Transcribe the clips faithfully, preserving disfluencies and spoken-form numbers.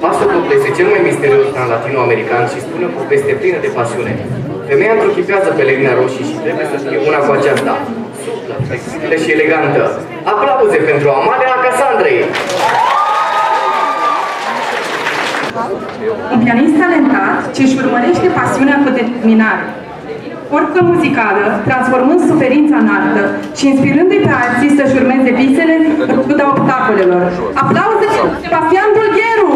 Paso Doble este cel mai misterios dan latino-american și spune o poveste plină de pasiune. Femeia întruchipează pelerina roșii și trebuie să fie una cu aceasta. Suplă, flexibilă și elegantă. Aplauze pentru Amalia Casandrei! Un pianist talentat ce își urmărește pasiunea cu determinare. Forță muzicală, transformând suferința în artă și inspirându-i pe alții să-și urmeze visele în ciuda obstacolelor. Aplauze pentru Sebastian Bulgheru!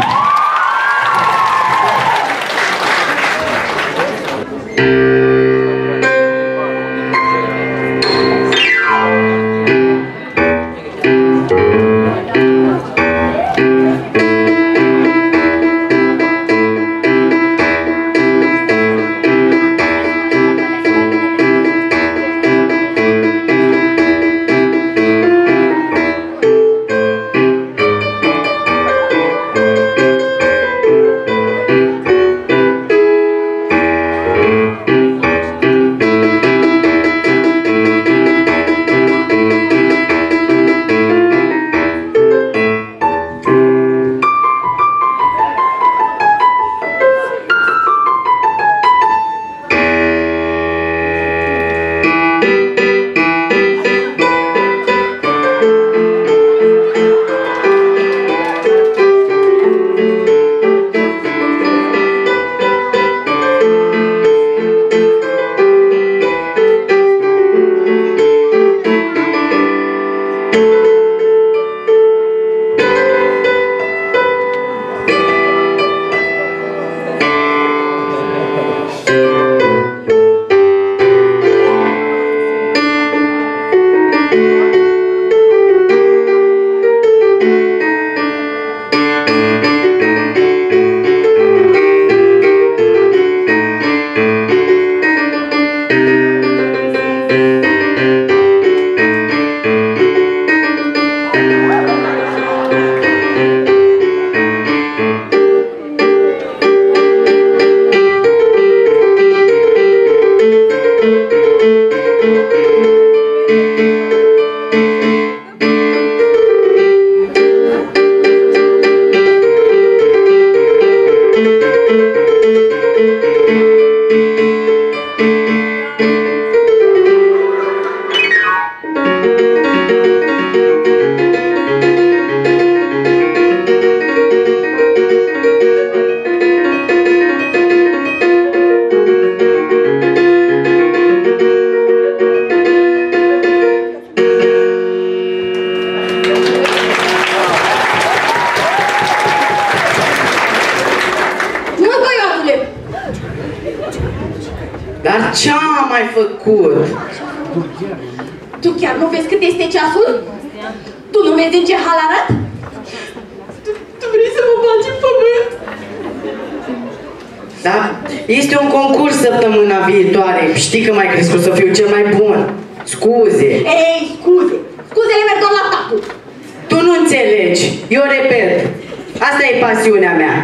Ce-am mai făcut? Tu chiar nu vezi cât este ceasul? Tu nu vezi în ce hal arăt? Tu, tu vrei să mă bagi în pământ? Da, este un concurs săptămâna viitoare. Știi că m-ai crescut să fiu cel mai bun. Scuze. Ei, scuze. Scuzele merg doar la tatu. Tu nu înțelegi. Eu repet. Asta e pasiunea mea.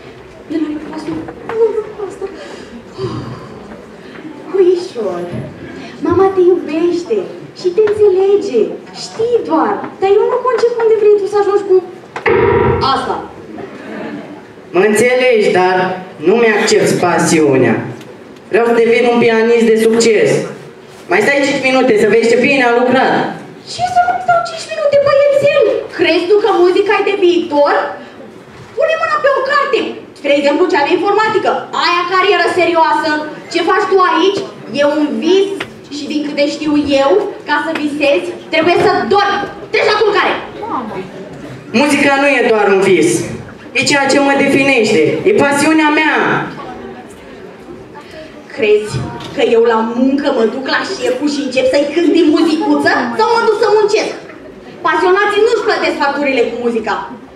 Puișor, mama te iubește și te înțelege. Știi doar, dar eu nu concep unde vrei tu să ajungi cu asta. Mă înțelegi, dar nu mi-accepti pasiunea. Vreau să devin un pianist de succes. Mai stai cinci minute să vezi ce bine a lucrat. Ce să nu stau cinci minute, băiețel? Crezi tu că muzica e de viitor? Pune mâna pe o carte. Spre exemplu, cea de informatică. Aia carieră serioasă. Ce faci tu aici? E un vis și din câte știu eu, ca să visezi, trebuie să dormi. Treci la culcare. Muzica nu e doar un vis. E ceea ce mă definește. E pasiunea mea. Crezi că eu la muncă mă duc la șeful și încep să-i cânt muzicuță sau mă duc să muncesc? Pasionații nu-și plătesc facturile cu muzica.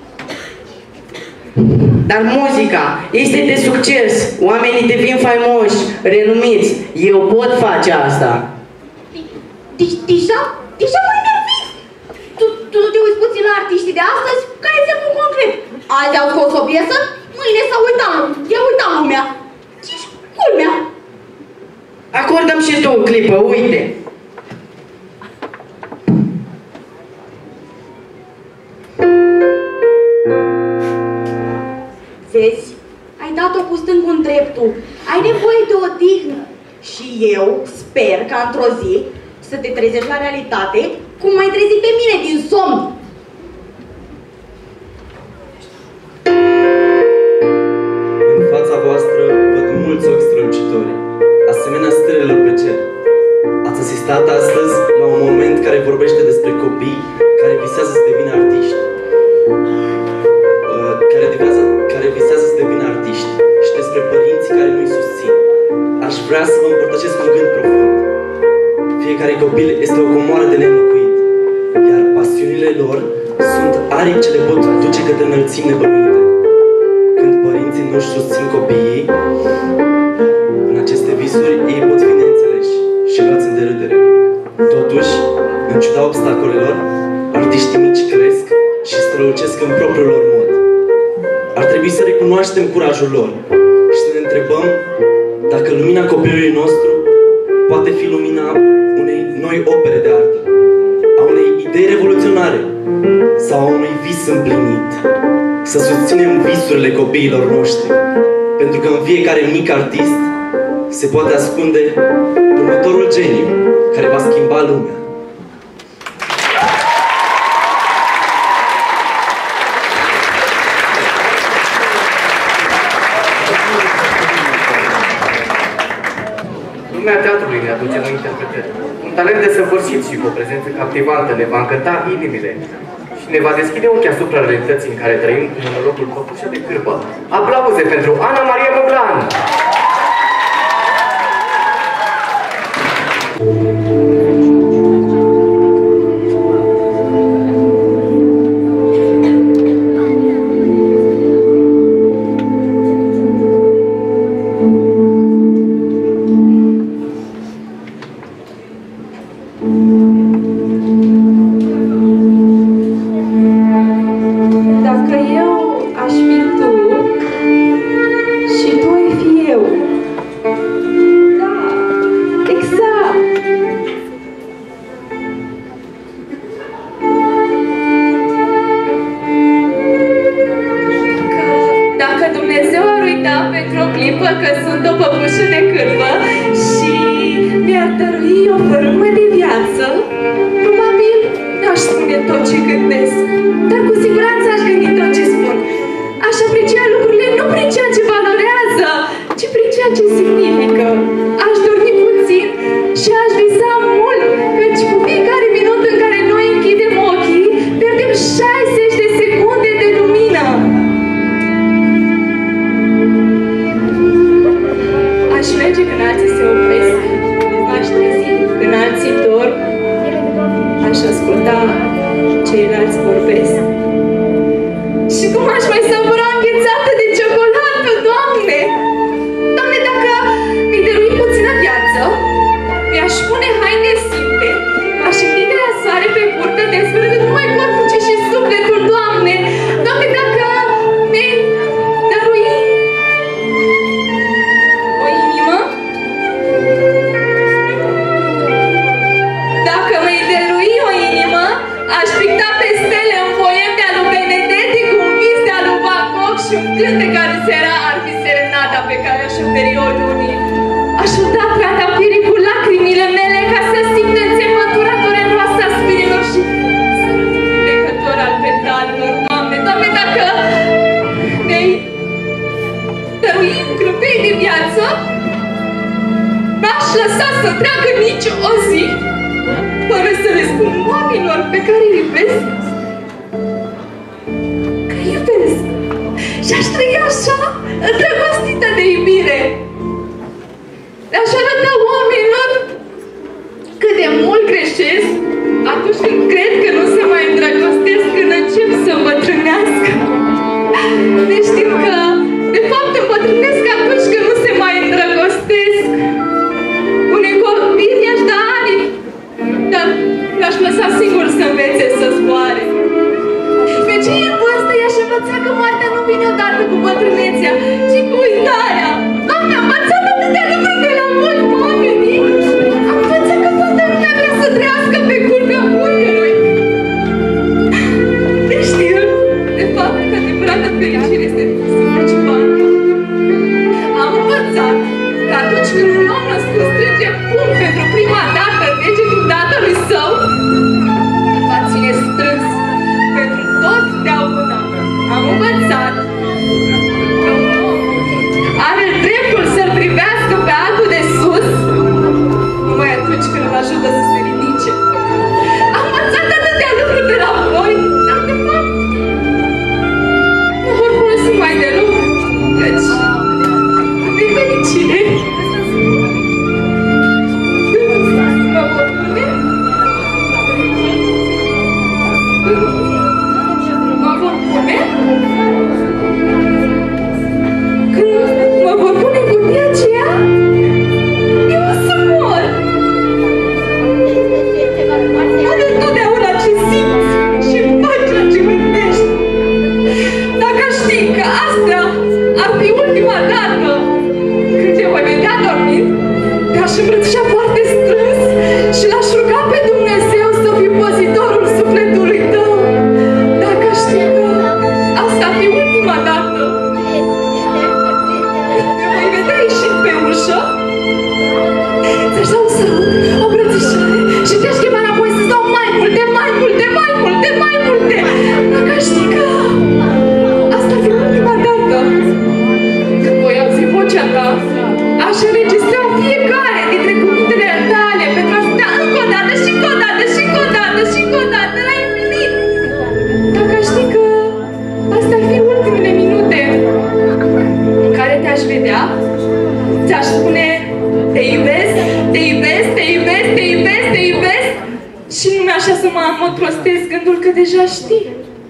Dar muzica este de succes. Oamenii devin faimoși, renumiți. Eu pot face asta. Deja? Deja mă enervezi? Tu, tu nu te uiți puțin la artiștii de astăzi? Ca exemplu concret. Azi au scos o piesă, mâine s-a uitat lumea. I-a uitat lumea. Ce-și culmea? Acordăm și tu o clipă, uite. Vezi? Ai dat-o cu stângul în dreptul. Ai nevoie de odihnă. Și eu sper ca într-o zi să te trezești la realitate, cum m-ai trezit pe mine din somn. În fața voastră văd mulți ochi strălucitori, asemenea stelelor pe cer. Ați asistat astăzi la un moment care vorbește despre copii care visează să devină artiști. Uh, care, visează, care visează să devină artiști și despre părinții care nu-i susțin. Aș vrea să vă împărtășesc un gând profund. Fiecare copil este o comoară de neînlocuit, iar pasiunile lor sunt aripi ce le pot duce către înălțimi nebănuite. Când părinții nu-și susțin copiii în aceste visuri, ei pot fi neînțeleși și luați în derâdere. Totuși, în ciuda obstacolelor, artiștii mici cresc și strălucesc în propriul lor mod. Ar trebui să recunoaștem curajul lor și să ne întrebăm dacă lumina copilului nostru poate fi lumina unei noi opere de artă, a unei idei revoluționare sau a unui vis împlinit. Să susținem visurile copiilor noștri, pentru că în fiecare mic artist se poate ascunde următorul geniu care va schimba lumea. Lumea teatrului ne aduce noi interpretări. Un talent desăvârșit și cu o prezență captivantă ne va încânta inimile și ne va deschide ochii asupra realității în care trăim cu monologul Păpușa de Cârpă. Aplauze pentru Ana Maria Boglan! Fericire este să faci când un om născut strânge pumn pentru prima dată degetul tatălui său, va ține strâns pentru totdeauna. Am învățat că un om are dreptul să-l privească pe altul de sus numai atunci când îl ajută să se ridice. Am învățat atâtea lucruri de la voi, dar de fapt nu vor folosi mai deloc, căci din fericire mă vor pune mă vor pune când mă vor pune în cutia aceea, eu o să mor. Nu de totdeauna ce simți și faci ceea ce gândești. Dacă aș ști că asta ar fi ultima dată când te voi vedea dormind, te-aș îmbrățișa foarte strâns și l-aș ruga pe Dumnezeu să fii păzitorul sufletului tău. Dacă aș ști că asta ar fi ultima dată când te voi vedea ieșind pe ușă, ți-aș da un sărut, o îmbrățișare și te-aș chema înapoi să-ți dau mai multe, mai multe, mai multe, mai multe. Dacă aș ști că asta ar fi ultima dată când voi auzi vocea ta, aș înregistra fiecare dintre cuvintele tale pentru a sta încă o dată și încă o dată și încă o dată și încă o dată la infinit. Dacă aș ști că astea ar fi ultimele minute în care te-aș vedea, ți-aș spune te iubesc, te iubesc, te iubesc, te iubesc, te iubesc și nu mi-așa să mă amătrostesc gândul că deja știi.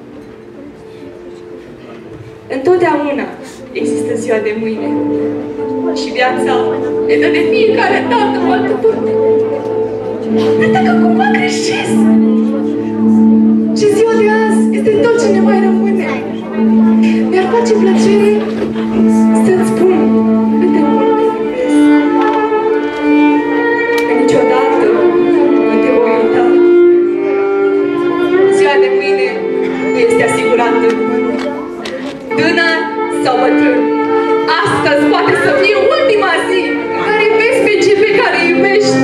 Întotdeauna există ziua de mâine și viața ne dă de fiecare dată o altă parte. Dar dacă cumva greșesc și ziua de azi este tot ce ne mai rămâne, mi-ar face plăcere să-ți spun cât de mult te iubesc. Că niciodată nu te voi uita. Ziua de mâine nu este asigurată. Tânăr sau bătrân, astăzi poate să fie ultima zi în care vezi pe cei pe care îi iubești.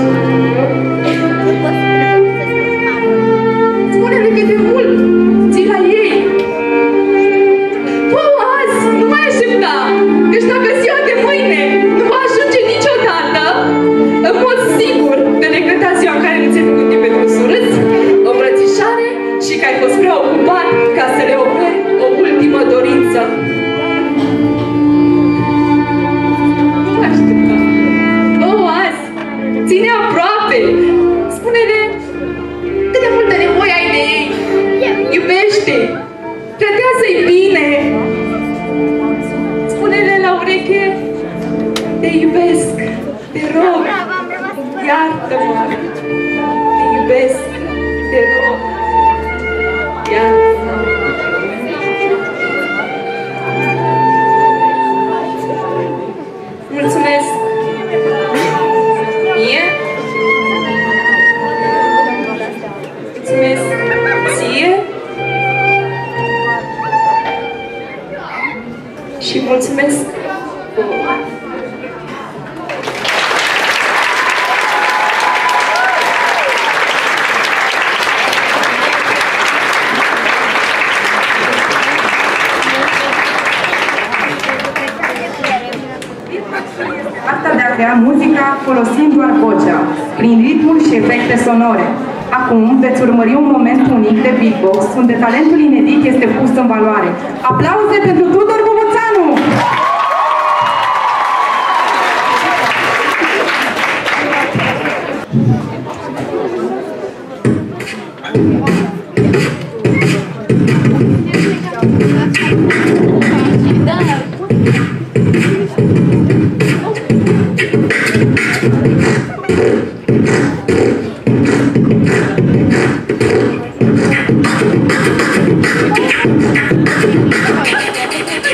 Spune-le cât de mult ții la ei. Fă-o azi, nu mai aștepta, căci dacă ziua de mâine nu va ajunge niciodată, în mod sigur de regăta ziua în care nu ți-ai făcut timp pentru surâți, o îmbrățișare și că ai fost prea ocupat ca să le oferi o ultimă dorință. Nu aștepta. Fă-o azi, ține aproape, spune-le cât de multă nevoie ai de ei, iubește, tratează-i bine, spune-le la ureche, te iubesc, te rog, iartă-mă, te iubesc, te rog, iartă-mă. Mulțumesc mie, mulțumesc ție și mulțumesc vouă. Arta de a crea muzica folosind doar vocea, prin ritmuri și efecte sonore. Acum veți urmări un moment unic de beatbox, unde talentul inedit este pus în valoare. Aplauze pentru Tudor Boboțanu! Thank you.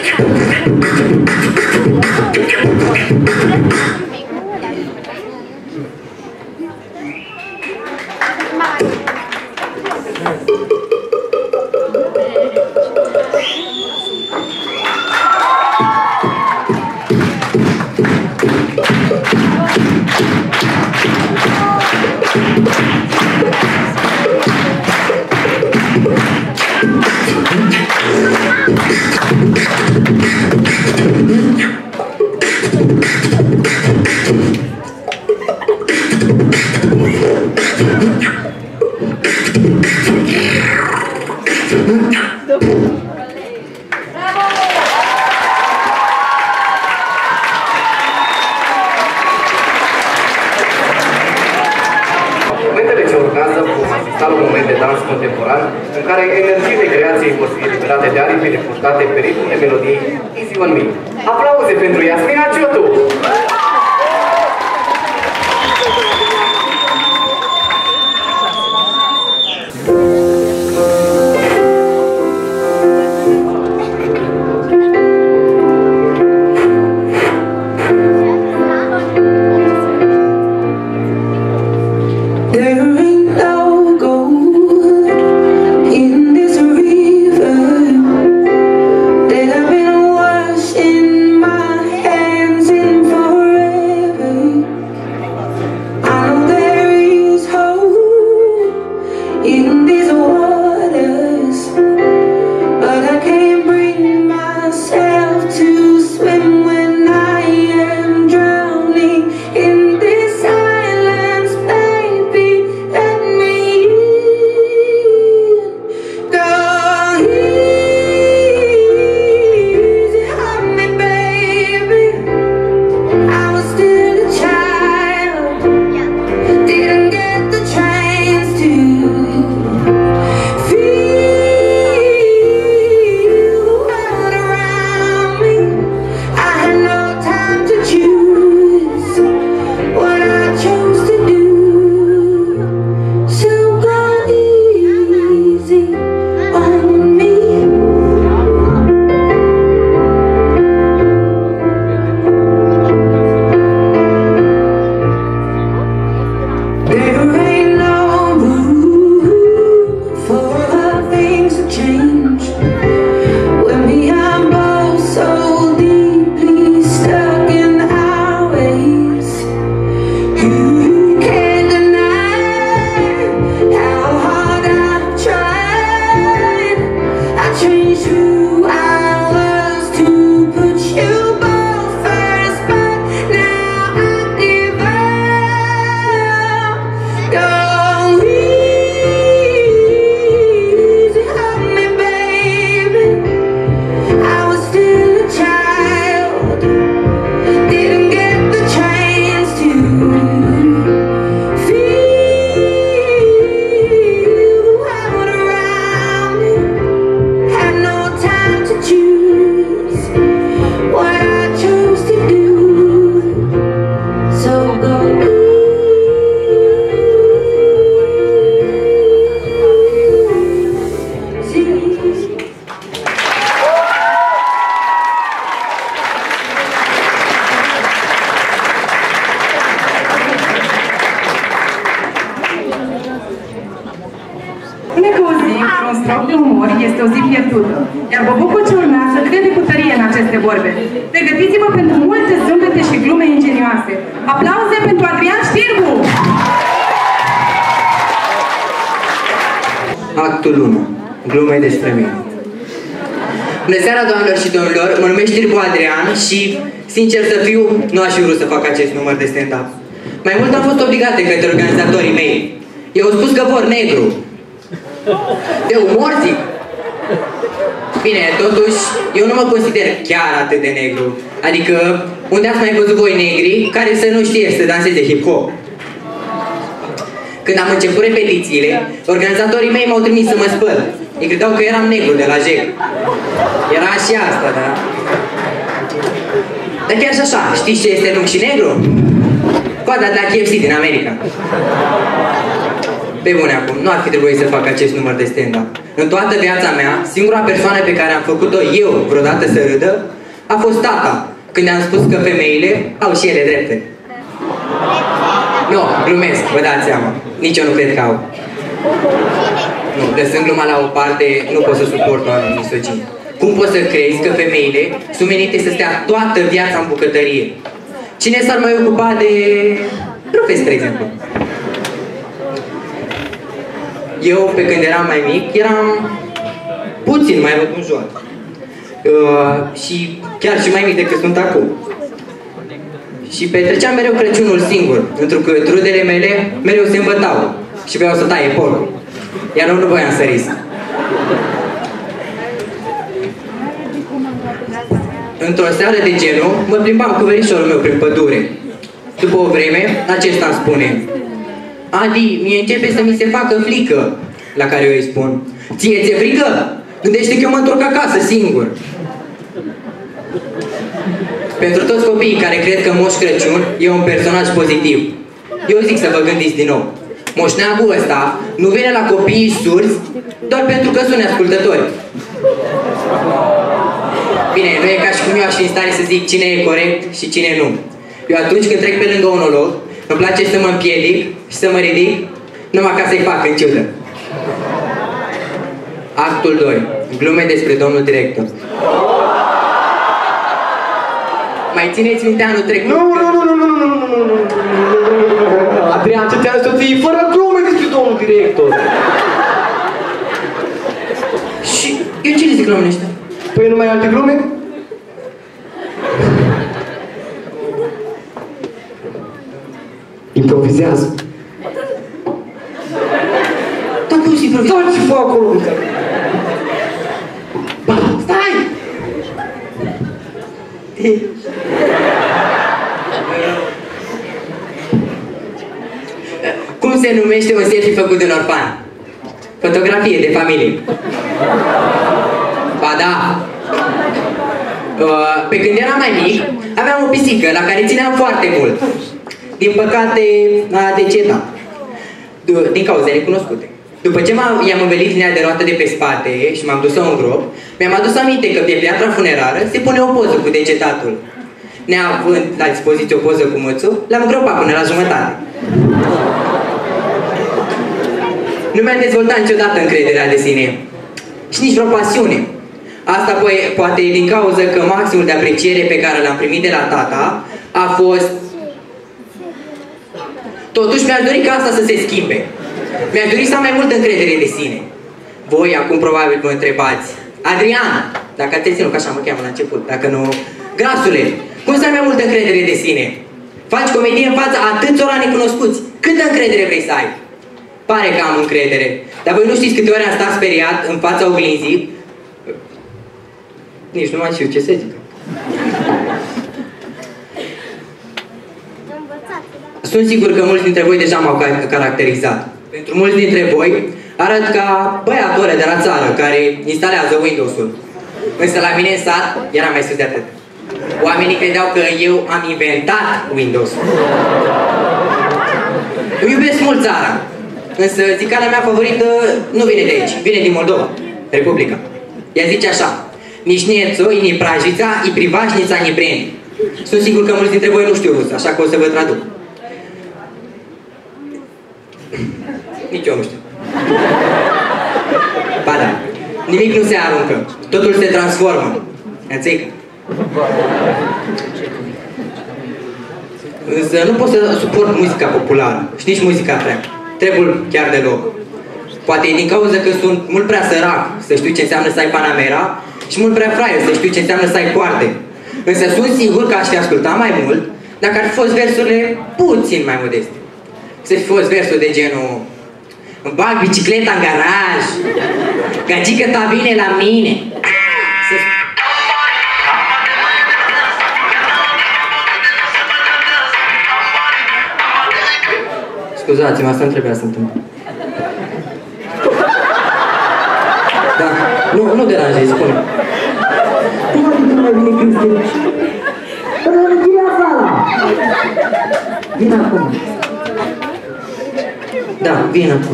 în care energiile creației vor fi eliberate de aripile purtate pe ritmul de melodiei Easy on Me. Aplauze pentru Iasmina Ciotu! este o zi pierdută, iar bobocul ce urmează crede cu tărie în aceste vorbe. Pregătiți-vă pentru multe zâmbete și glume ingenioase. Aplauze pentru Adrian Știrbu! Actul unu. Glume despre mine. Bună seara, doamnelor și domnilor, mă numesc Știrbu Adrian și, sincer să fiu, nu aș fi vrut să fac acest număr de stand-up. Mai mult am fost obligat de către organizatorii mei. Eu au spus că vor negru. De umor, zic. Bine, totuși, eu nu mă consider chiar atât de negru. Adică, unde ați mai văzut voi negri care să nu știe să danseze hip-hop? Când am început repetițiile, organizatorii mei m-au trimis să mă spăl. Ei credeau că eram negru de la J E C. Era și asta, da? Dar chiar și așa, știți ce este lung și negru? Coada de la K F C din America. Pe bune acum, nu ar fi trebuit să fac acest număr de stand-up. În toată viața mea, singura persoană pe care am făcut-o eu vreodată să râdă a fost tata, când i-am spus că femeile au și ele drepte. Nu, glumesc, vă dați seama. Nici eu nu cred că au. Nu, lăsând gluma la o parte, nu pot să suport oamenii misogini. Cum poți să crezi că femeile sunt menite să stea toată viața în bucătărie? Cine s-ar mai ocupa de profes, de exemplu? Eu, pe când eram mai mic, eram puțin mai răbunjor. Uh, și chiar și mai mic decât sunt acum. Și petreceam mereu Crăciunul singur, pentru că rudele mele mereu se îmbătau și vreau să taie porul. Iar eu nu voiam să risc. Într-o seară de genul, mă plimbam cu verișorul meu prin pădure. După o vreme, acesta îmi spune: Adi, mie începe să mi se facă frică. La care eu îi spun: Ție ți-e frică? Gândește că eu mă întorc acasă singur. Pentru toți copiii care cred că Moș Crăciun e un personaj pozitiv, eu zic să vă gândiți din nou. Moșneagul ăsta nu vine la copiii surzi doar pentru că sunt ascultători. Bine, nu e ca și cum eu aș fi în stare să zic cine e corect și cine nu. Eu atunci când trec pe lângă un olog, îmi place să mă împiedic și să mă ridic numai ca să-i fac în ciudă. Actul doi. Glume despre domnul director. Mai țineți minte anul trecut? Nu, nu, nu, nu, nu, nu, nu, nu, nu, Adrian, ce ți-am zis să fii fără glume despre domnul director. Și eu ce le zic la oamenii ăștia? Păi nu mai ai alte glume? Improvizează. Dar cum se improvizează? Stai ce fac acolo? Ba, stai! Cum se numește un selfie făcut de un orfan? Fotografie de familie. Ba da. Pe când eram mai mic, aveam o pisică la care țineam foarte mult. Din păcate, a decedat. Din cauze necunoscute. După ce i-am învelit linia de roată de pe spate și m-am dus-o în grob, mi-am adus aminte că pe piatra funerară se pune o poză cu degetatul. Neavând la dispoziție o poză cu mățul, l-am îngropat până la jumătate. Nu mi-am dezvoltat niciodată încrederea de sine. Și nici vreo pasiune. Asta poate din cauza că maximul de apreciere pe care l-am primit de la tata a fost... Totuși mi-aș dori ca asta să se schimbe. Mi-aș dori să am mai multă încredere de sine. Voi acum probabil vă întrebați: Adrian, dacă ați ținut, că așa mă cheamă la început, dacă nu... Grasule, cum să ai mai multă încredere de sine? Faci comedie în fața atâțora necunoscuți. Câtă încredere vrei să ai? Pare că am încredere. Dar voi nu știți câte ori am stat speriat în fața oglinzii? Nici nu mai știu ce să zic. Sunt sigur că mulți dintre voi deja m-au caracterizat. Pentru mulți dintre voi arăt ca băiatul ăla de la țară care instalează Windows-ul. Însă la mine în sat era mai sus de atât. Oamenii credeau că eu am inventat Windows-ul. Îmi iubesc mult țara. Însă zicala mea favorită nu vine de aici, vine din Moldova, Republica. Ea zice așa: nici niețo, ni prajița, i privașnița, ni breni. Sunt sigur că mulți dintre voi nu știu rusă, așa că o să vă traduc. Nici eu nu știu. Ba da, nimic nu se aruncă, totul se transformă. Înțeleg? Însă nu pot să suport muzica populară și nici muzica trap. Trebul chiar deloc. Poate e din cauza că sunt mult prea sărac să știu ce înseamnă să ai Panamera și mult prea fraier să știu ce înseamnă să ai coarde. Însă sunt sigur că aș fi ascultat mai mult dacă ar fi fost versurile puțin mai modeste. Să fi fost versul de genul: îmi bag bicicleta în garaj, gagică ta vine la mine. Să... Scuzați-mă, asta nu trebuia să întâmple. Da, nu, nu deranjezi, spune. Probabil că mai bine Cristi. Dar vine afară! Vine acum. Da, vine acum.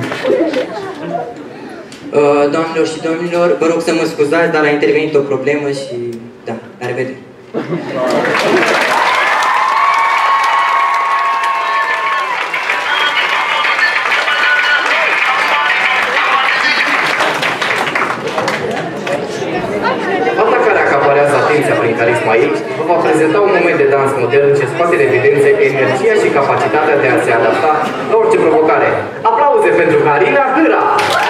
Uh, doamnelor și domnilor, vă rog să mă scuzați, dar a intervenit o problemă și... Da, la revedere. Prin carisma ei, vă va prezenta un moment de dans modern ce scoate în evidență energia și capacitatea de a se adapta la orice provocare. Aplauze pentru Carina Hâra!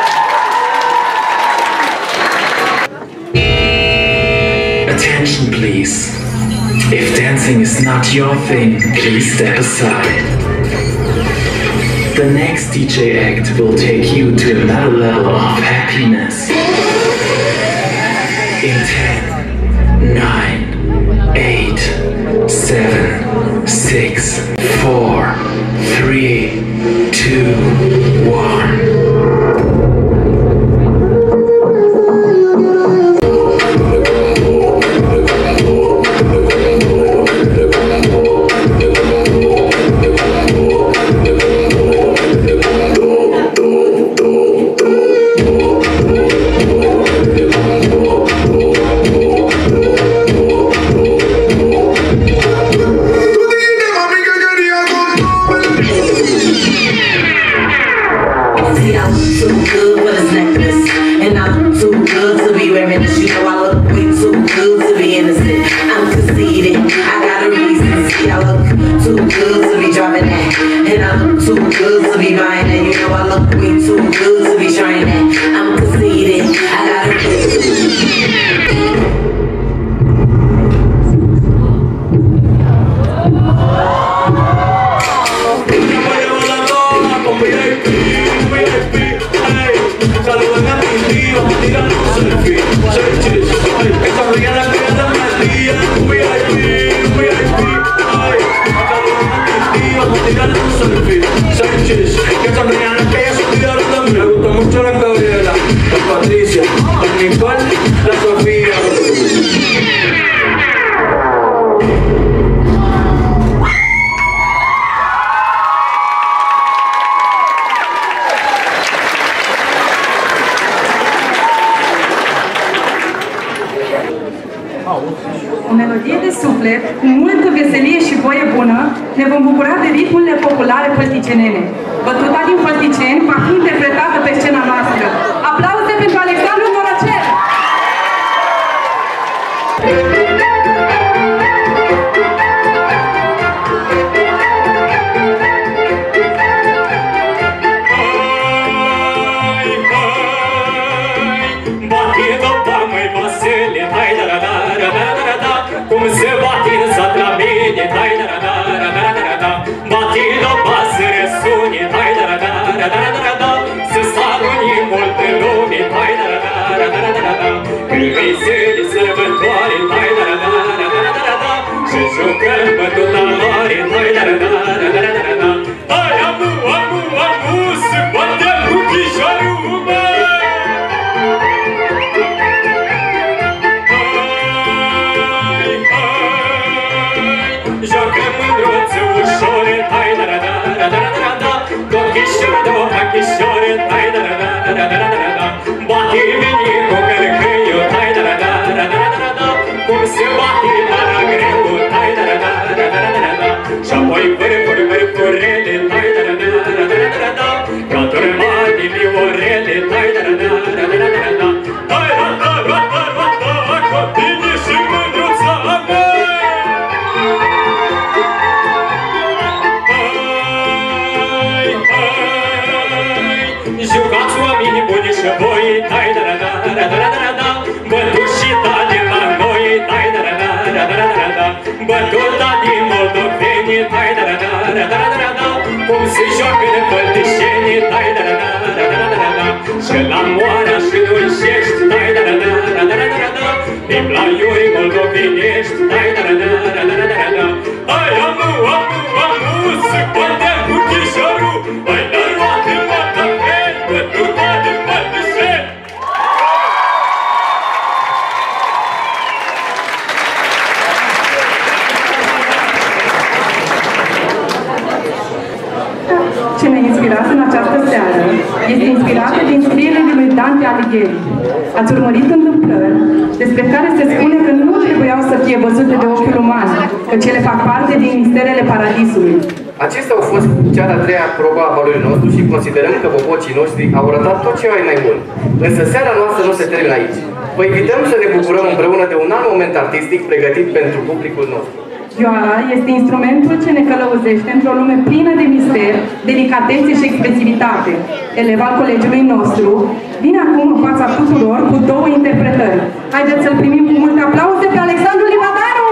Attention please. If dancing is not your thing, please step aside. The next D J act will take you to another level of happiness. In ten, nine, eight, seven, six, four, three, two, one. O melodie de suflet, cu multă veselie și voie bună, ne vom bucura de ritmurile populare fălticenene. Bătuta din Fălticeni va fi interpretată pe scena noastră. Aplauze pentru Alexandru Morocel! Cum se bate în sat la mine, dai da da da da da da da. Bate la basă răsune, dai da da da da da da da. Să saluni multe lume, dai da da da da da da da. Când veselă sărbătoare, dai da da da da da da da. Și jucăm bătuta mare, dai da da da da da da da. Hai amu, amu, amu, să batem cu chișorul, măi! Joacă mândruță ușoare, hai da da da da da da da. Tot chișor, două chișoare, hai da da da da da da da. Bate mine cu călcăiul, hai da da da da da da da. Cum se bate la greu, hai da da da da da da da. Și apoi vârfuri, vârfurele, hai da da da da da da da. Ca turmate viorele, hai da da da da da da da. Hai da da da da da da, copii și mândruța mea. Jucați oameni buni și voi, dai da da da da da da da. Bătuși tale la noi, dai da da da da da da da. Bătuta din moldoveni, dai da da da da da da da. Cum se joacă de Fălticeni, dai da da da da da da da. Și la Moara și Nuișești, dai da da da da da da da. Din Blaiuri moldovenești, dai da da da da da da da. Hai amu, amu, amu, să batem cu chișorul, hai da roate moartă. Ce ne-a inspirat în această seară este inspirată din scrierile lui Dante Alighieri. Ați urmărit întâmplări despre care se spune că nu trebuiau să fie văzute de ochiul uman, că cele fac parte din misterele paradisului. Acestea au fost cea de-a treia probă a valului nostru și considerăm că bobocii noștri au arătat tot ce ai mai bun. Însă seara noastră nu se termină aici. Vă invităm să ne bucurăm împreună de un alt moment artistic pregătit pentru publicul nostru. Vioara este instrumentul ce ne călăuzește într-o lume plină de mister, delicatețe și expresivitate. Elev al colegiului nostru vine acum în fața tuturor cu două interpretări. Haideți să-l primim cu multe aplauze pe Alexandru Livadaru!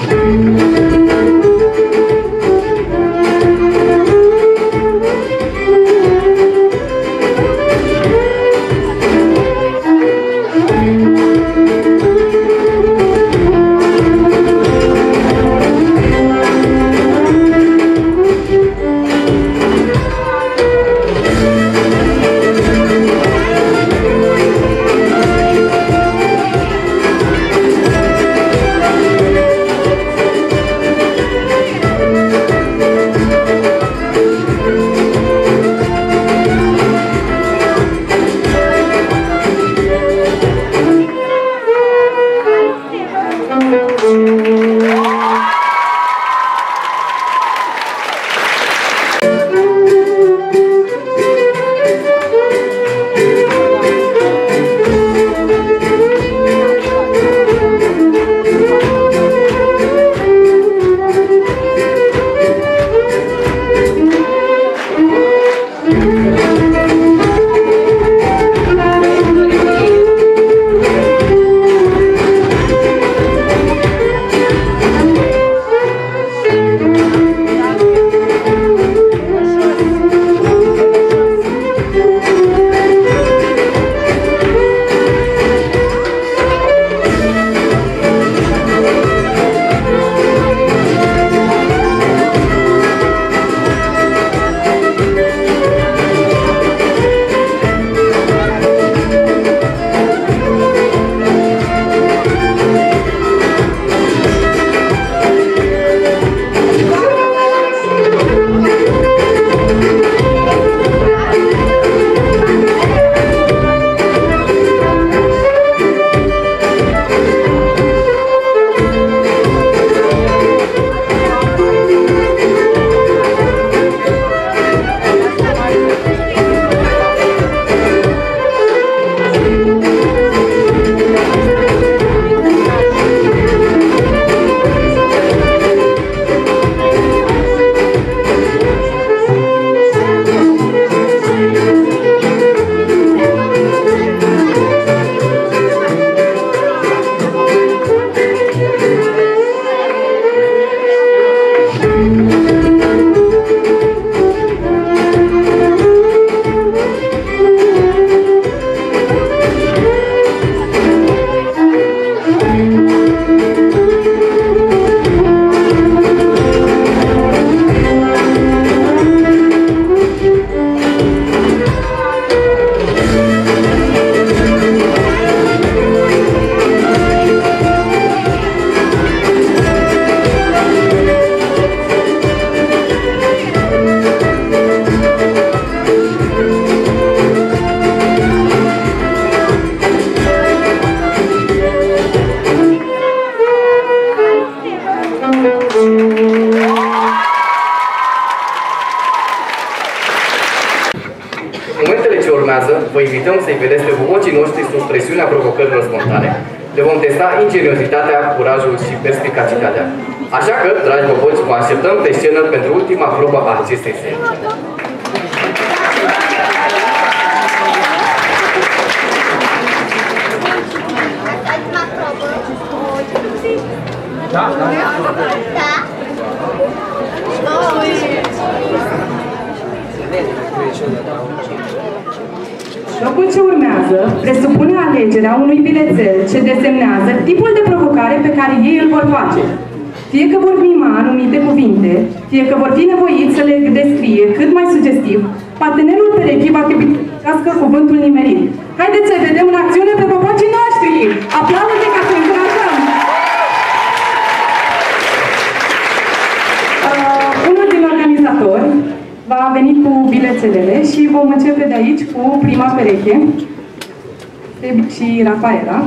vă invităm să-i vedeți pe vocii noștri sub presiunea provocărilor spontane. Le vom testa ingeniozitatea, curajul și perspicacitatea. Așa că, dragi boboci, vă așteptăm pe scenă pentru ultima probă a acestei serii. Da, da. Da. Jocul ce urmează presupune alegerea unui bilețel ce desemnează tipul de provocare pe care ei îl vor face. Fie că vor mima anumite cuvinte, fie că vor fi nevoiți să le descrie cât mai sugestiv, partenerul perechii va trebui să găsească cuvântul nimerit. Haideți să vedem în acțiune pe bobocii noștri! Aplauze ca să încurajăm! Uh, unul din organizatori va veni cu bilețelele și vom începe de aici cu prima pereche, Sebi și Rafaela.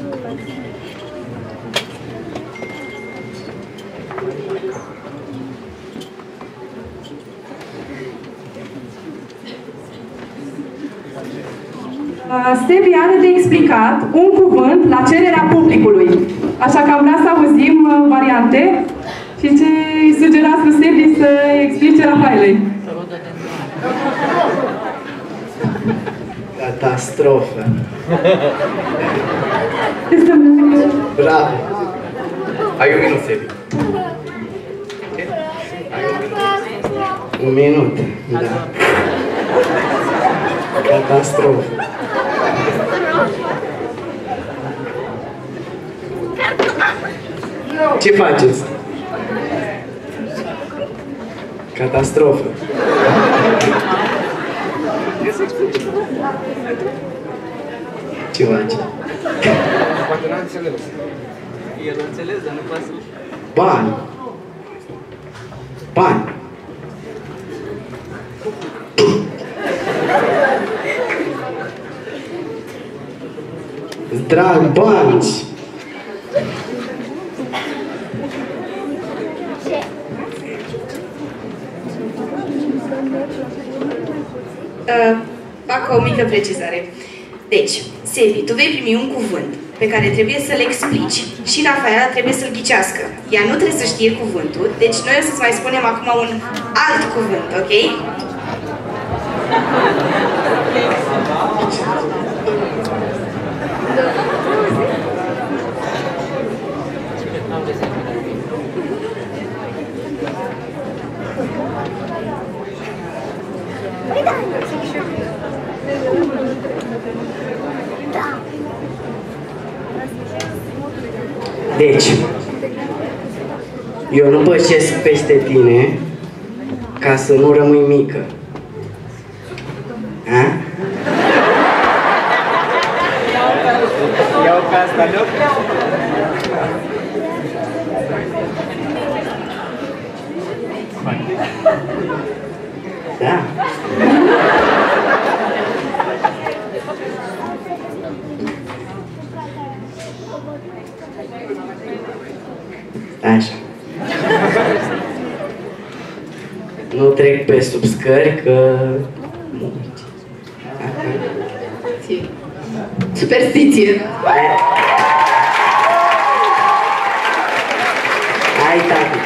Sebi are de explicat un cuvânt la cererea publicului. Așa că am vrea să auzim variante și ce îi sugerați lui Sebi să explice Rafaelei. Catastrofă. Bravo! Ai un minut, Sebi. Un minut, da. Catastrofă. Ce faceți? Catastrofă. Ce faci? Poate n-a înțeles. El a înțeles, dar nu pasă. Bani. Bani. Drag, bani. Uh, fac o mică precizare. Deci, Sebi, tu vei primi un cuvânt pe care trebuie să-l explici și Rafaela trebuie să-l ghicească. Ea nu trebuie să știe cuvântul, deci noi o să-ți mai spunem acum un alt cuvânt, ok? Deci, eu nu pășesc peste tine ca să nu rămâi mică. A? Iau ca asta, nu? Da. Așa. Nu trec pe sub scări că... Superstiție. Hai, tati.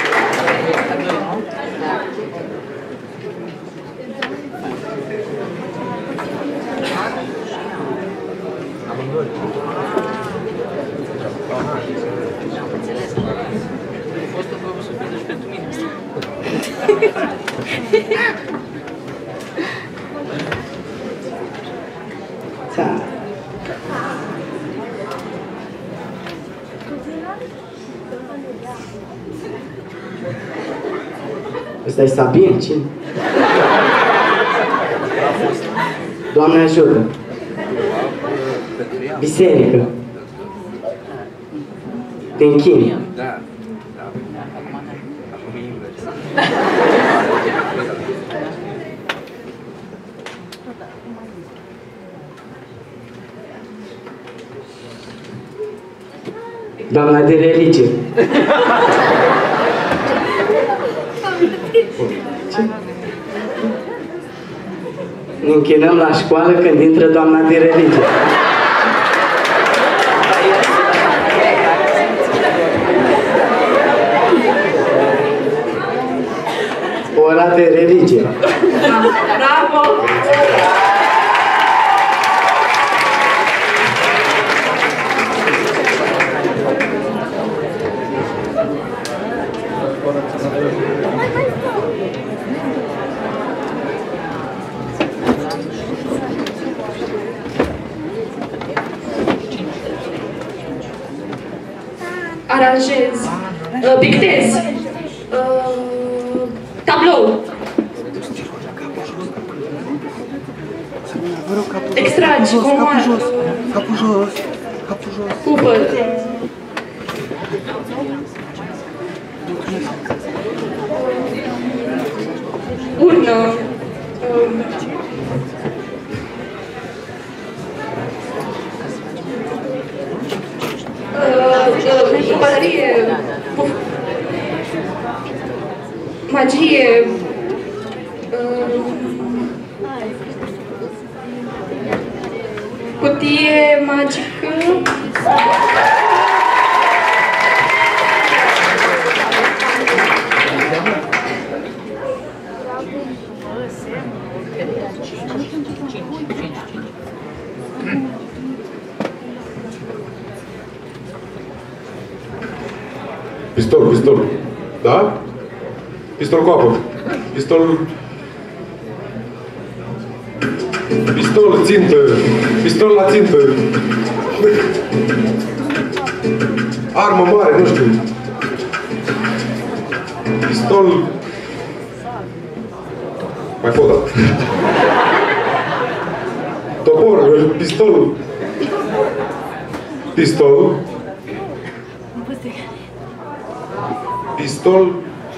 Da. Ăsta e Sabin? Cine? Doamne ajută! Biserică! Te închini! Da. Doamna de religie! Ce? Ne închinăm la școală când intră doamna de religie. Ora de religie. Bravo! Aranjez, uh, pictez, uh, tablou, extragi, comandă, Capul jos, capul jos, capul jos. cupă, urnă, uh, uh, pălărie, magie, uh, cutie magică, Pistolul. pistol. Da? Pistol cu apă. Pistol... Pistol, țintă. Pistol la țintă. Armă mare, nu știu. Pistol... Mai pot, da. Topor, pistol. Pistol. Pistol.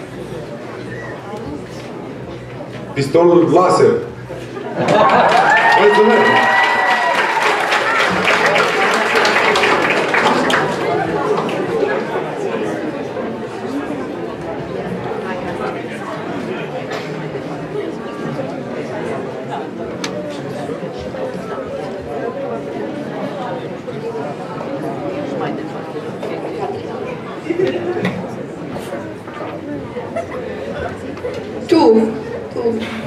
Pistol laser. Mulțumesc! Tu, tu.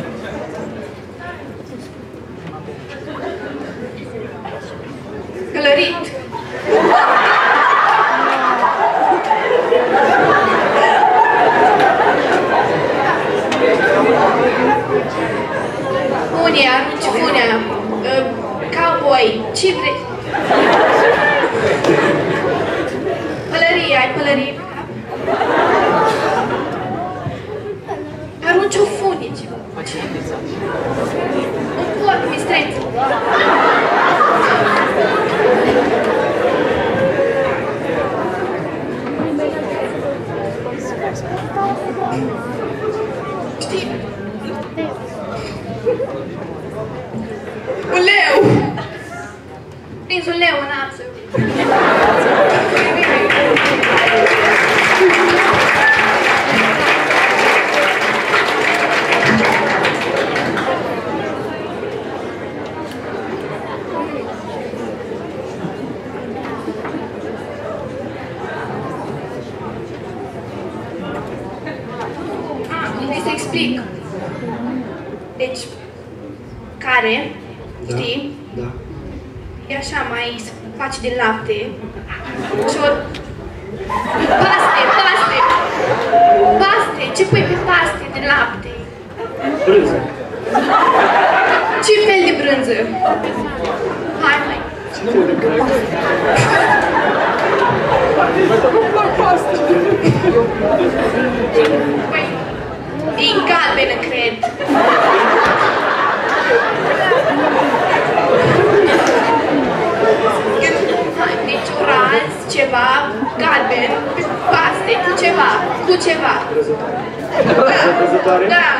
Călărit. Funia, arunci funia. Uh, cowboy, ce vrei? Pălărie, ai pălărie? Arunci o funie, ceva. Un porc, mistreț. Știi? Un leu! Prins un leu în ață. Explic. Deci, care, Da. știi, Da. e așa, mai se face din lapte și o... Paste, paste! Paste! Ce pui pe paste din lapte? Brânză. Ce fel de brânză? Hai, mai! Păi, din galbenă, cred. Hai, deci uraz, ceva, galben, paste, cu ceva, cu ceva. Da, da.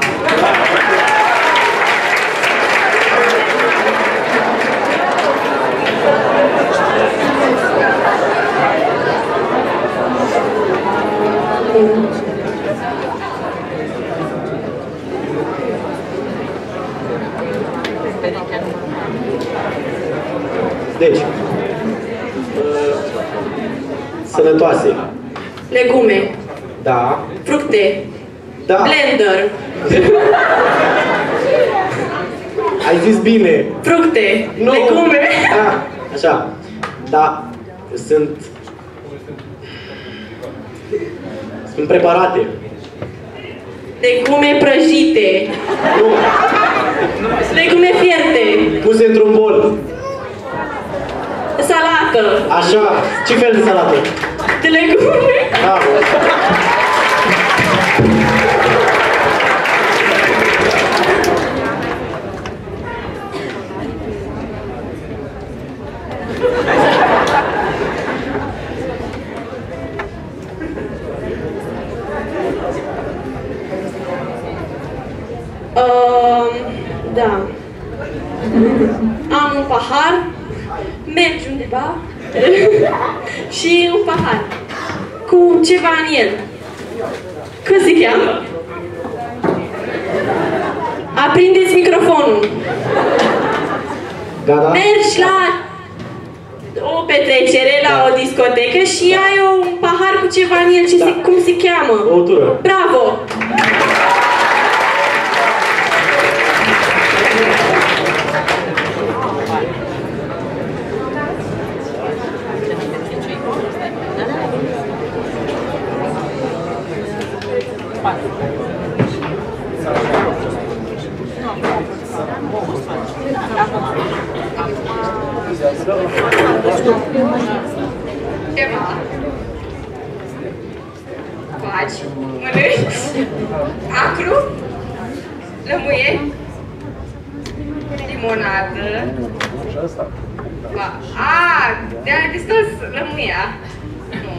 Deci, uh, sănătoase. Legume, Da. fructe, Da. blender, Ai zis bine. fructe, Nu. legume. Da. Așa. Da. Sunt... Sunt preparate. Legume prăjite, Nu. legume fierte, Puse într-un bol. salată, Așa. Ce fel de salată? de legume. Bravo. Uh, da. Am un pahar, mergi undeva și un pahar cu ceva în el. Cum se cheamă? Aprindeți microfonul. Gata? Mergi la o petrecere, la o discotecă și ai un pahar cu ceva în el. Ce Da. se, cum se cheamă? Băutură. Bravo! Ceva. Faci, mănânci, acru, lămâie, limonadă. A, de-aia distos lămâia. Nu.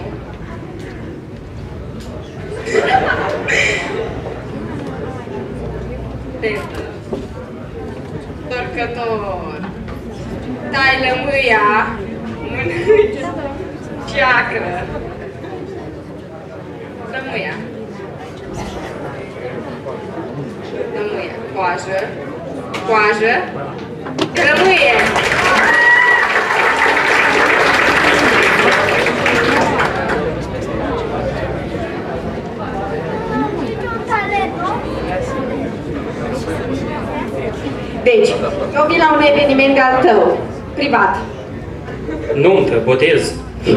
Petă. Torcător. Tai lămâia, mănânci, ceacră. Lămâia. Lămâia. Coajă. Coajă. Lămâie. Deci, eu vin la un eveniment al tău, privat. Nuntă, botez.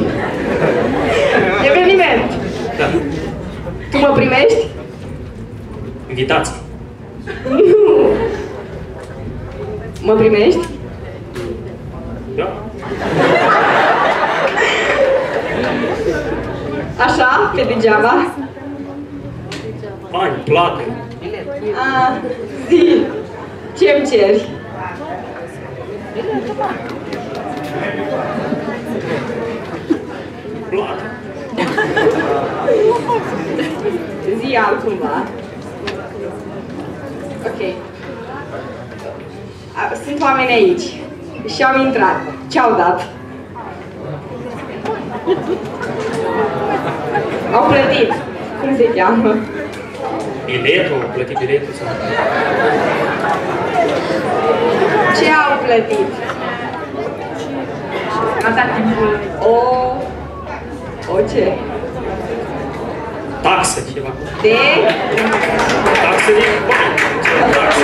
Eveniment. Da. Tu mă primești? Invitații. Nu. Mă primești? Da. Așa, pe degeaba? Bani, plată. A, zi. Ce-mi ceri? Plată. Zi altcumva. Ok. A, sunt oameni aici. Și au intrat. Ce-au dat? Au plătit. Cum se cheamă? Biletul, plătit biletul sau... Ce au plătit? A dat timpul. O... O ce? Taxă, ceva. De? Taxă de bani. Taxă.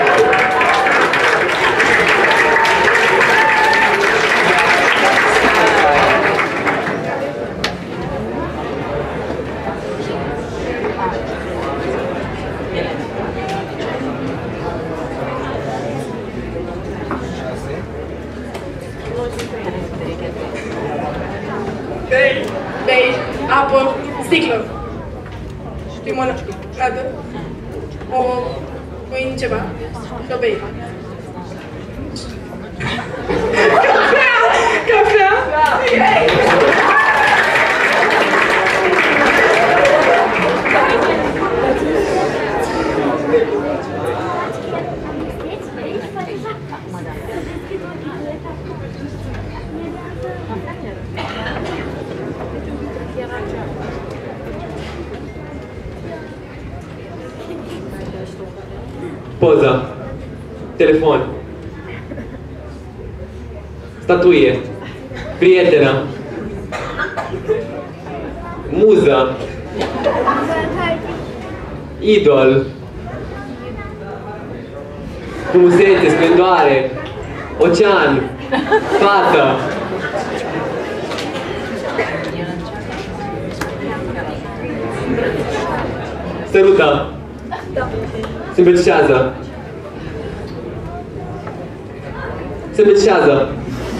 Bei, bei, apă, sticlă. Limonadă, o pâine ceva, și o bei. Cafea! Cafea! Poză. Telefon. Statuie. Prietenă. Muză. Idol. Frumusețe, splendoare. Ocean. Fată. Sărută. Se îmbrățișează. Se îmbrățișează.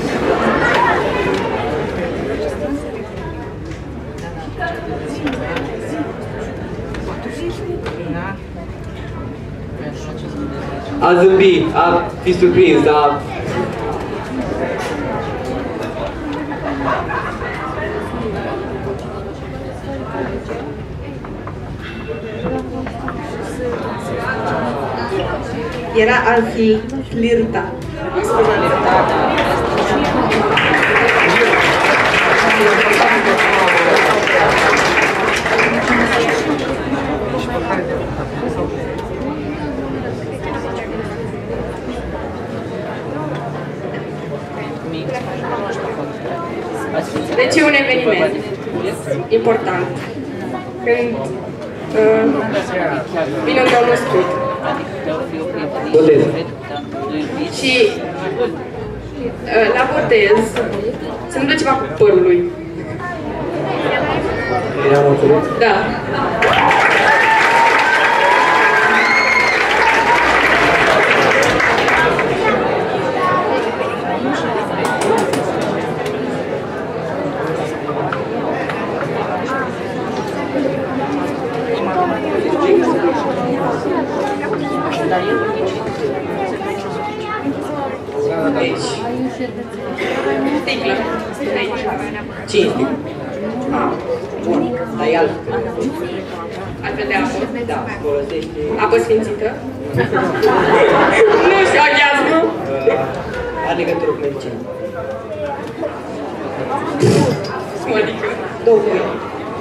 A zâmbi, a fi surprins, a... Era a fi flirta. Deci e un eveniment important. Când uh, vine un domnul Scurt. Botez. Și uh, la botez se întâmplă ceva cu părul lui. Da. Deci. Sticlă. Cinci sticlă. Ah. Bun. Dar e alt. Altfel de apă. Da, folosește... Apă sfințită. Nu știu, aghiazmă. Are legătură cu medicină. Adică. Două cuvinte.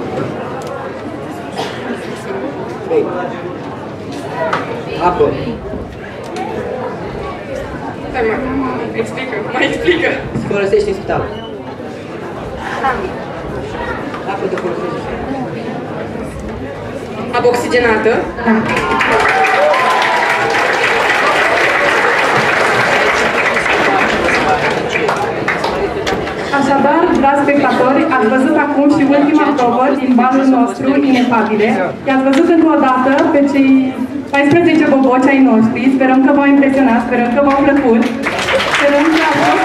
Trei. Apă. Stai mă, explică, mai explică. Se folosește în spital. Apă de folosește. Apă oxigenată. Așadar, dragi spectatori, ați văzut acum și ultima probă din balul nostru Inefabile. I-ați văzut încă o dată pe cei paisprezece boboci ai noștri. Sperăm că v-au impresionat, sperăm că v-au plăcut. Sperăm că a fost...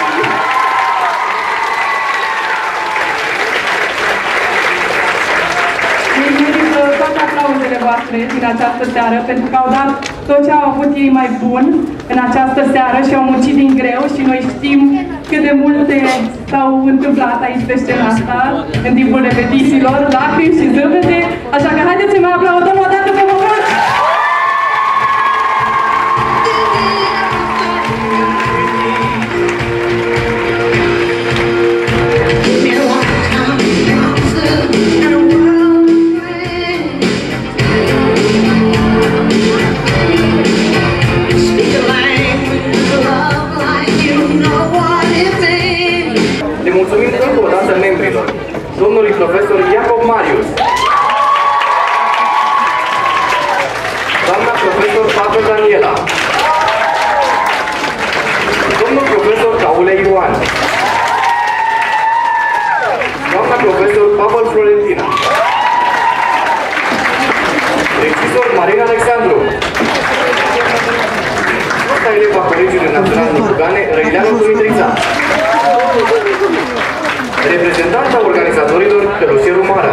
Ei merită toate aplauzele voastre din această seară, pentru că au dat tot ce au avut ei mai bun în această seară și au muncit din greu și noi știm cât de multe s-au întâmplat aici pe scena asta, în timpul repetițiilor, lacrimi și zâmbete, așa că haideți să mai aplaudăm o dată pe boboci! Le mulțumim încă o dată membrilor, domnului profesor Iacob Marius, doamna profesor Pavel Daniela, domnul profesor Caule Ioan, doamna profesor Pavel Florentina, regizor Marina Alexandru, fosta eleva Colegiului Național Mușugane, Răileanu Dumitrița, reprezentanta organizatorilor Călușerul Mara.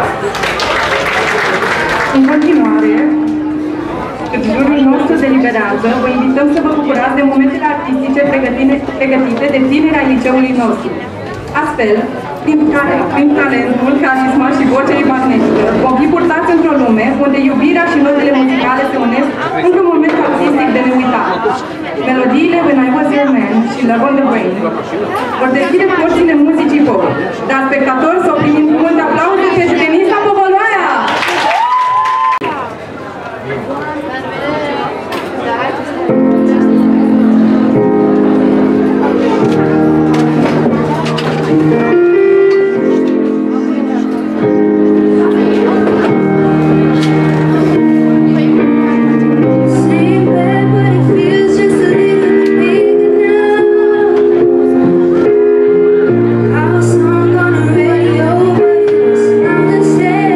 În continuare, cât jurul nostru deliberează, vă invităm să vă bucurați de momentele artistice pregătite de tineri ai liceului nostru. Astfel, prin, care, prin talentul, carisma și vocea magnetică, vom fi purtați într-o lume unde iubirea și notele muzicale se unesc într-un moment artistic de neuitat. Melodiile When I Was Your Man și Love on the Brain vor deschide porțile muzicii pop. Dar spectatori, să o primim cu multe aplauze pe juvenista Povoloaia! House song on the radio, but it's not the same.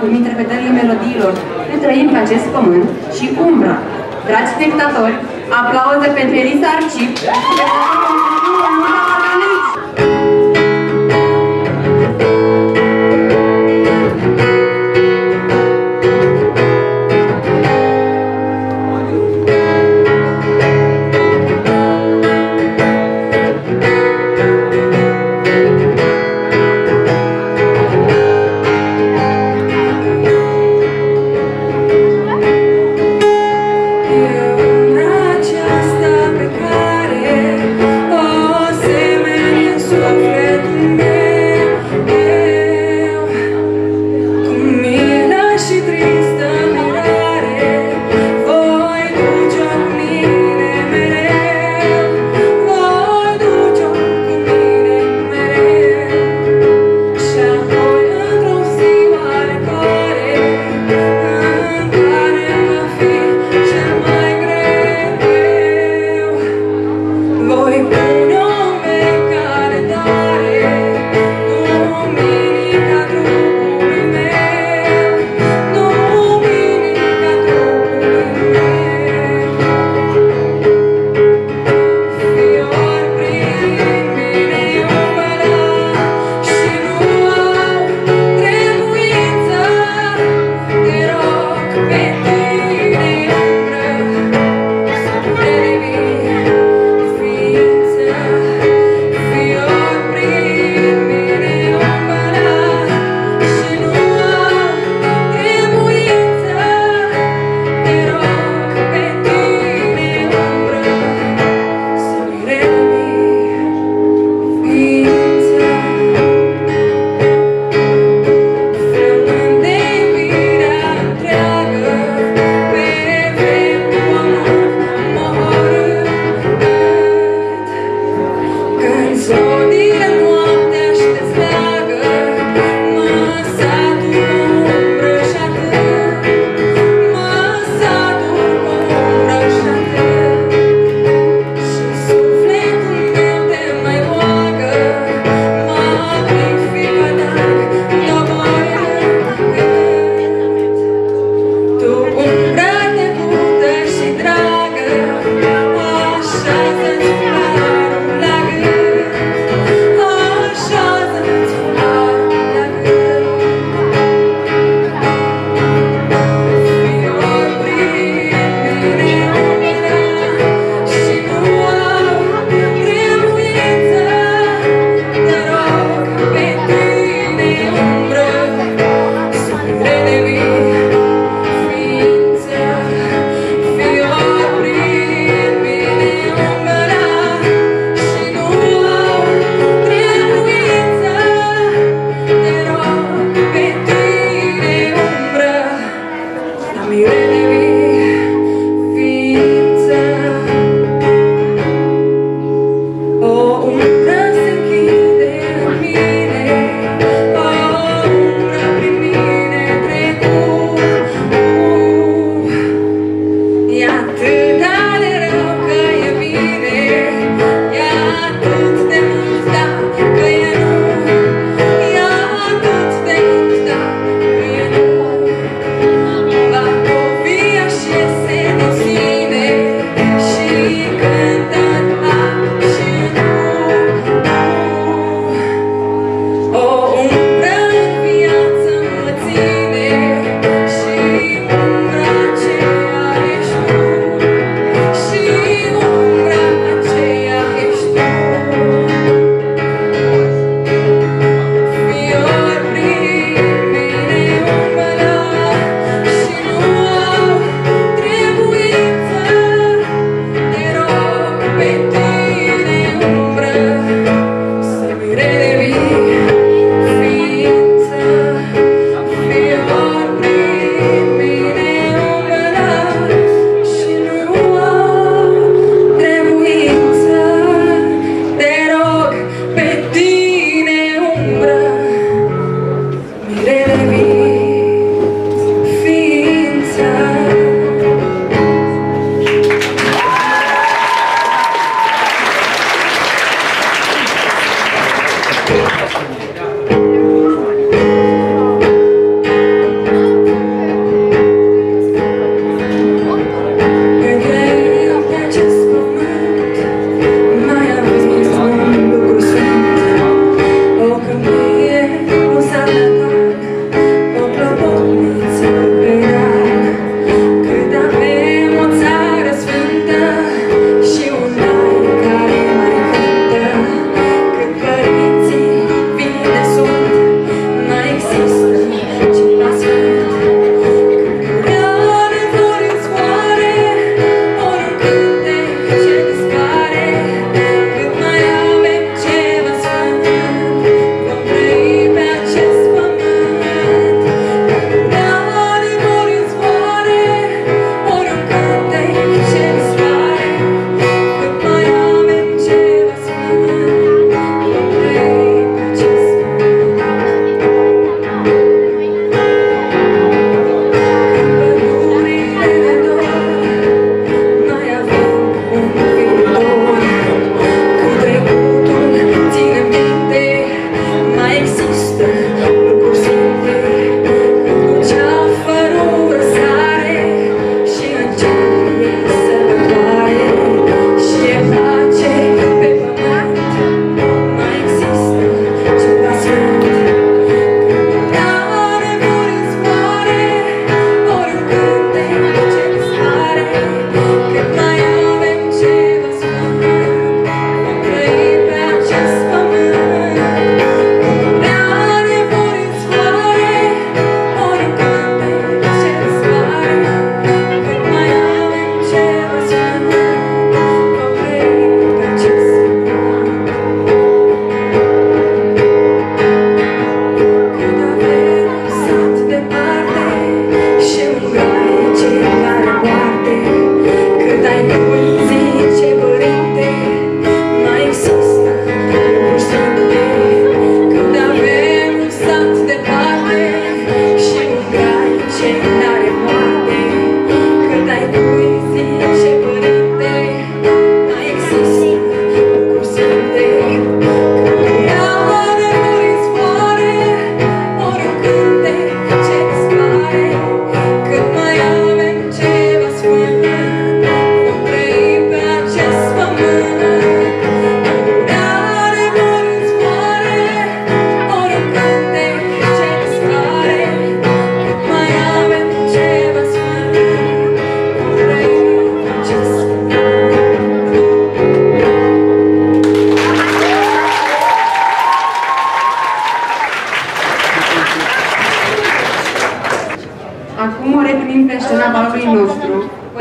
acum interpretările melodiilor Ne trăim pe acest pământ și Umbra. Dragi spectatori, aplauze pentru Elisa Arcip. Aceasta pe care o se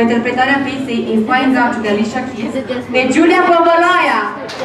interpretarea piesei Inspired Out de Alicia Keys de Giulia Băvălaia.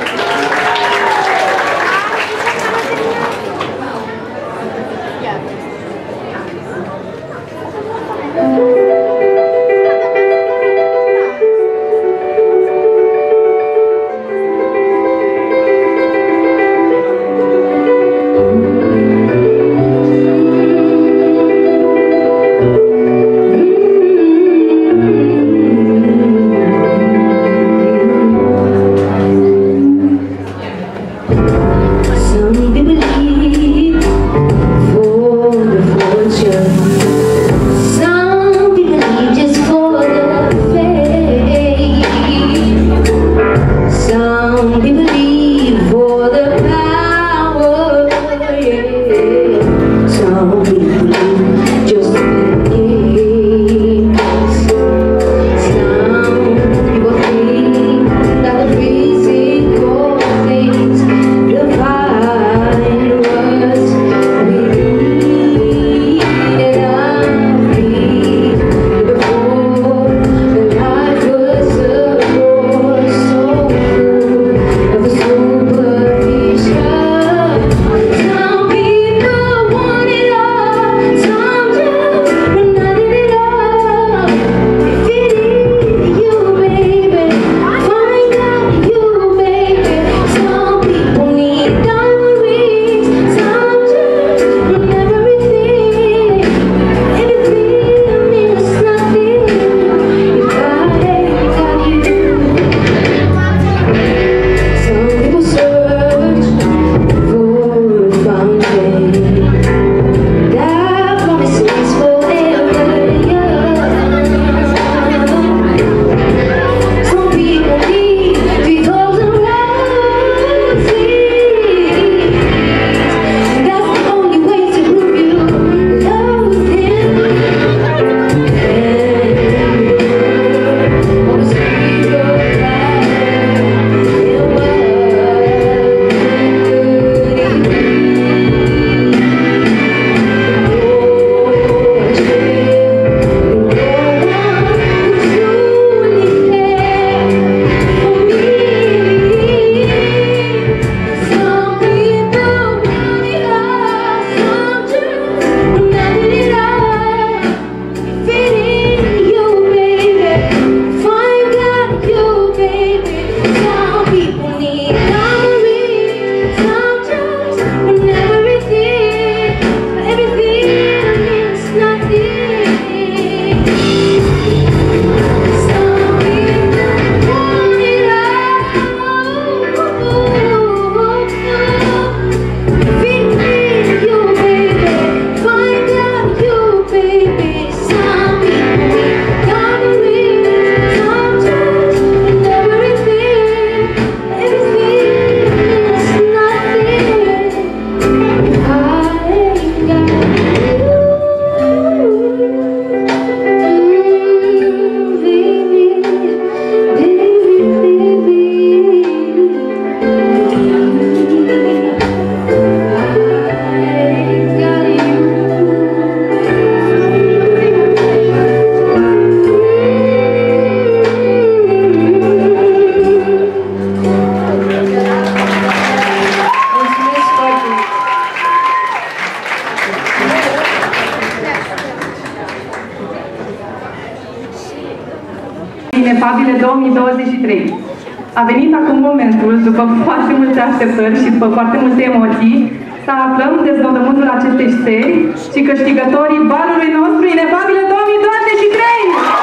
Inefabile două mii douăzeci și trei. A venit acum momentul, după foarte multe așteptări și după foarte multe emoții, să aflăm deznodământul acestei stări și câștigătorii balului nostru Inefabile două mii douăzeci și trei!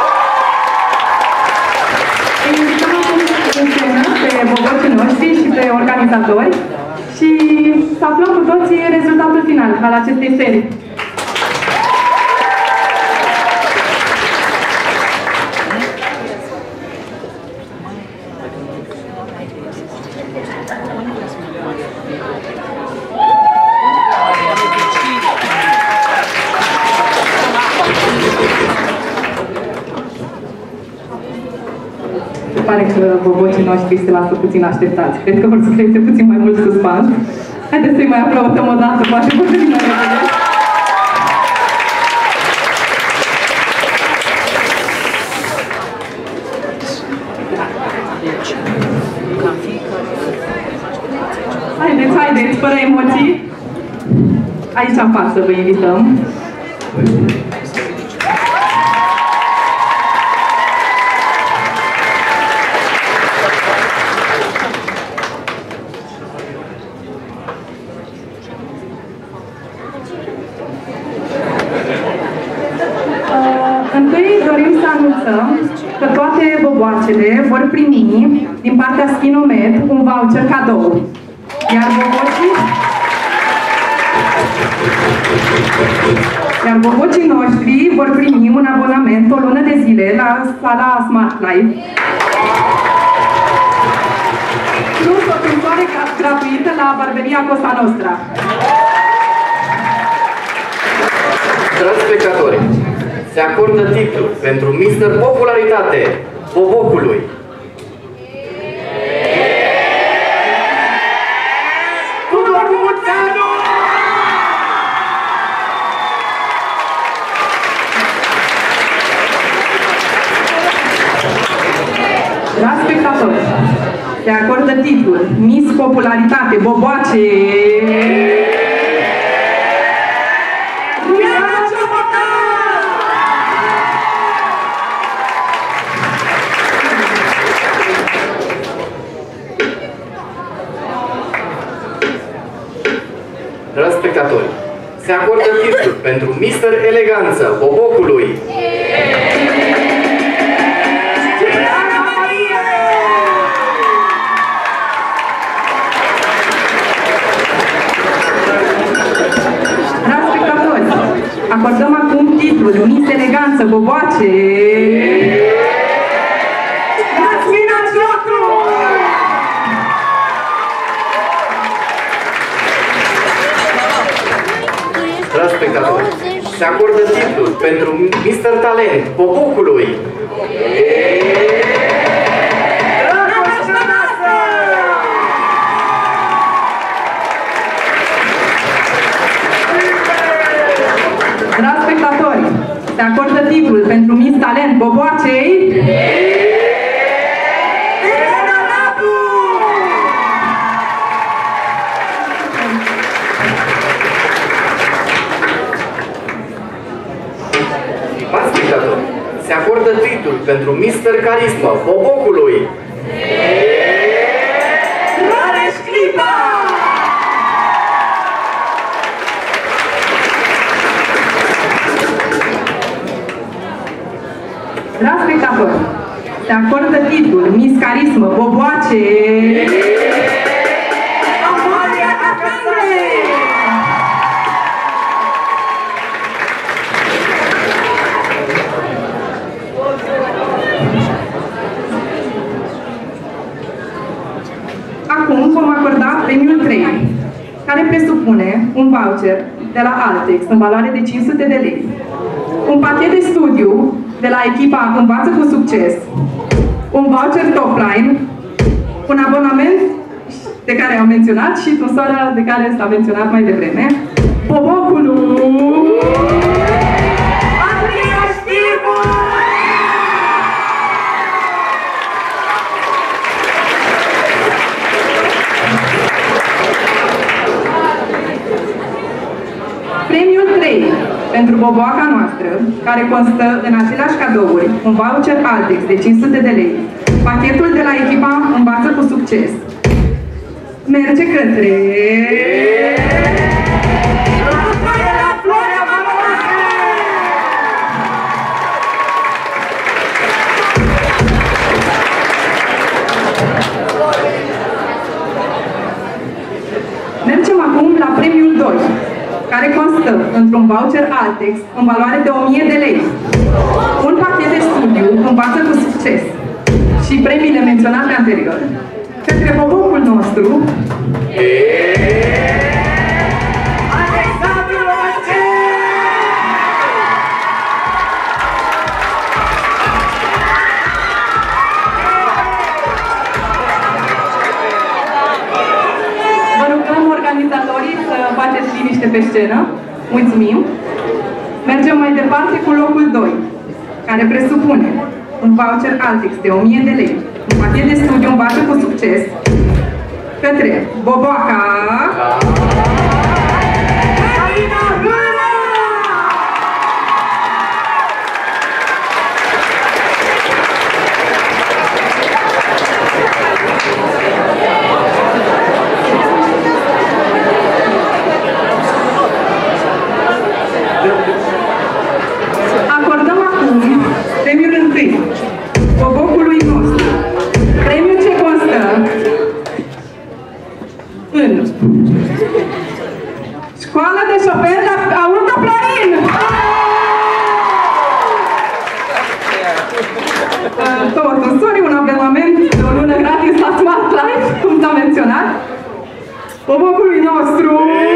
Îi invităm acum în scenă pe bogocii noștri și pe organizatori și să aflăm cu toții rezultatul final al acestei serii. Pare că bobocii noștri se lasă puțin așteptați. Cred că vor să creeze puțin mai mult suspans. Haideți să-i mai aplaudăm o dată, poate puțin mai repede. fără emoții. Aici în față vă invităm. Întâi dorim să anunțăm că toate boboacele vor primi din partea Skinomed un voucher cadou. Iar bobocii, iar bobocii noștri vor primi un abonament o lună de zile la sala Smart Life. Plus o printoare gratuită la barberia Costa Nostra. Dragi spectatori, se acordă titlul pentru mister Popularitate Bobocului. Tudor Muțanu! Dragi spectatori, se acordă titlul Miss Popularitate Boboace. Dragi spectatori, se acordă titlul pentru mister Eleganță Bobocului. Dragi spectatori, acordăm acum titlul Miss Eleganță Boboace. Dragi spectatori, se acordă titlul pentru mister Talent Bobocului. Dragi spectatori, se acordă titlul pentru Miss Talent Boboacei. Se acordă titlul pentru mister Carisma Bobocului. Rareș Clipa! Dragi spectatori, se acordă titlul Miss Carisma Boboace. Acum vom acorda premiul trei, care presupune un voucher de la Altex în valoare de cinci sute de lei, un pachet de studiu de la echipa Învață cu Succes, un voucher Topline, un abonament de care am menționat și tunsoarea de care s-a menționat mai devreme, Bobocului! Premiul trei pentru boboaca noastră, care constă în aceleași cadouri, un voucher Altex de cinci sute de lei, pachetul de la echipa Învață cu Succes, merge către... Mergem acum la premiul doi, care constă într-un voucher Altex în valoare de o mie de lei, un pachet de studiu Învață cu Succes și premiile menționate anterior, către bobocul nostru, organizatorii să faceți liniște pe scenă. Mulțumim! Mergem mai departe cu locul doi, care presupune un voucher Altex de o mie de lei, un pachet de studiu Învață cu Succes, către către Boboaca, acordăm acum premiul întâi Bobocului nostru. Premiul ce constă în școala de șoferi la Auto Florin. Totul, sorry, un abonament de o lună gratis la Smart Life, cum s-a menționat. Bobocului nostru.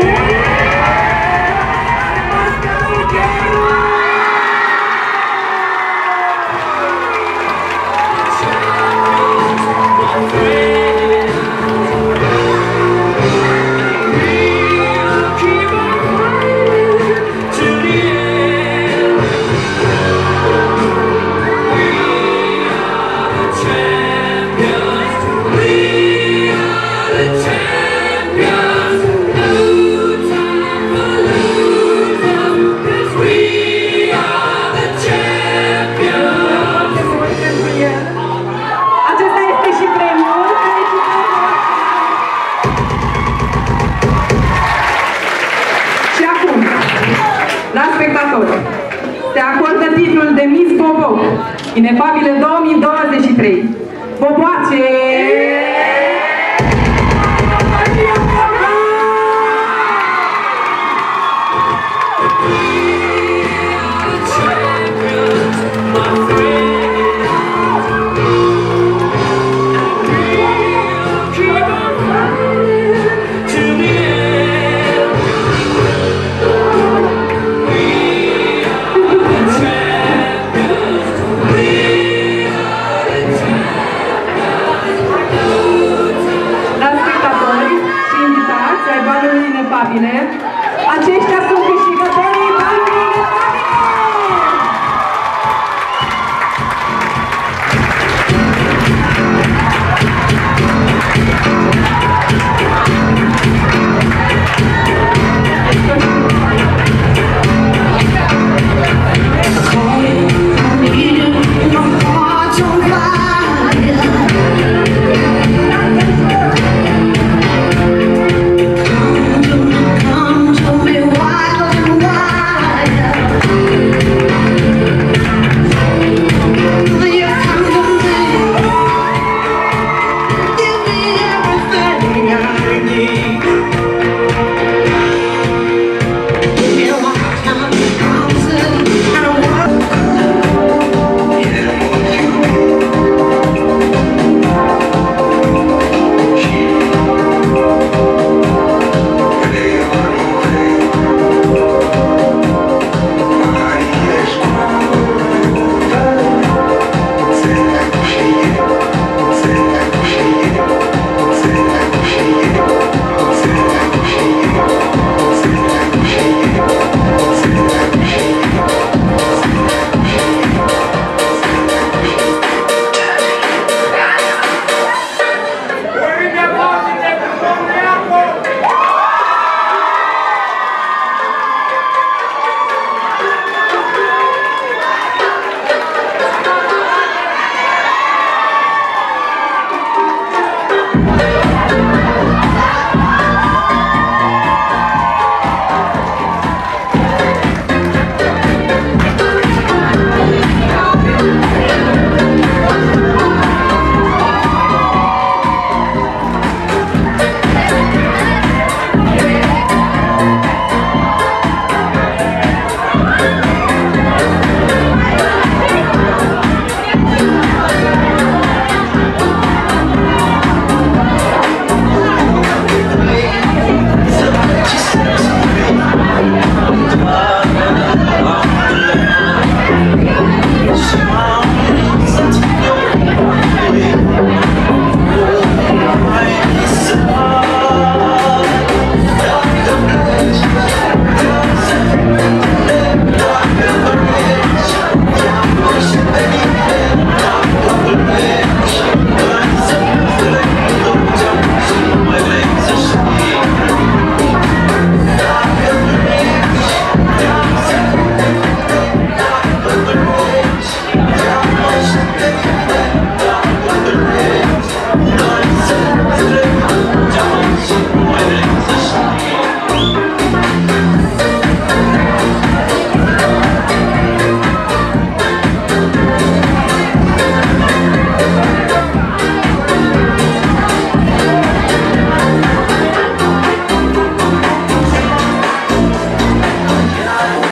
Se acordă titlul de Miss Bobo, Inefabile două mii douăzeci și trei. Boboace!